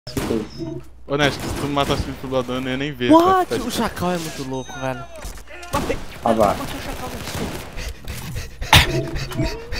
Honesto, se tu me matasse no Turbadão, eu não ia nem ver. What? O Chacal é muito louco, velho. Ah, vá. Matei o Chacal, velho.